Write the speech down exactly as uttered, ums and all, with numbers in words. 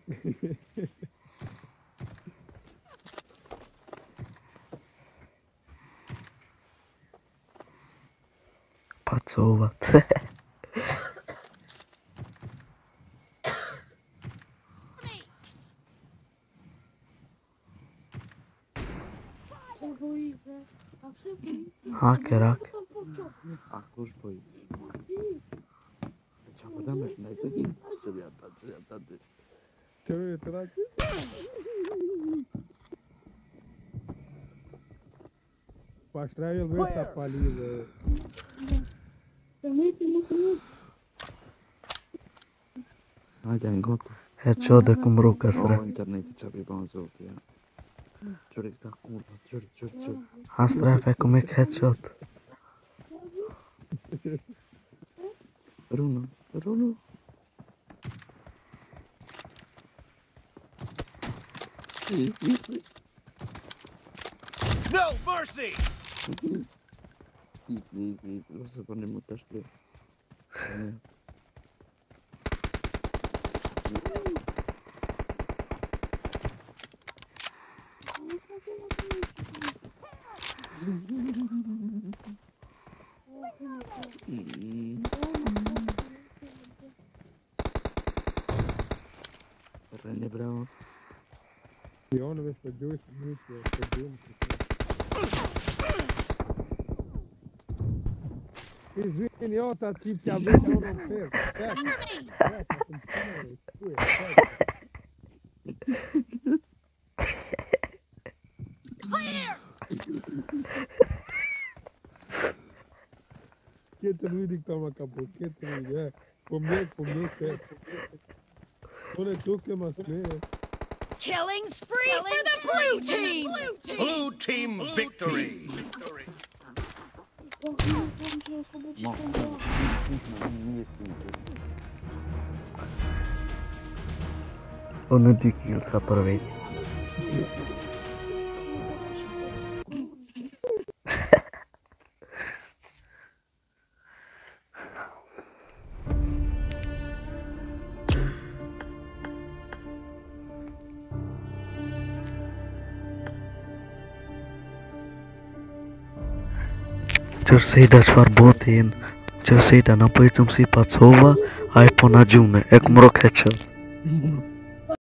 Pacovat. Hacker, hacker. Acum își băi. Ce-a pădat mea când ai tădit? Ce de-a dat, ce de-a dat de... Ce nu e tărat? Построил высопалил. Haide, în gota. Headshot de cum rucă sre. O, internetul trebuie banzot, ia. Cioric de acum, cioric, cioric, cioric. Astra fe cum e headshot. Runo, runo. No mercy! O să punem mutaște. Rende bravo. И он высадил вместе, подъем. Извини, я вот от тебя выйду, он пер. Che lui dic toma capo, che lui è. Помню, помню, che. Он è tu che mi scrive. Killing spree for the blue team! Blue team victory! Unul de kills a prăveit. Cerseida Schwarbotin, Cerseida, înapoi ți-mi si Pacova, ai până ajunge, e cum rock headshot.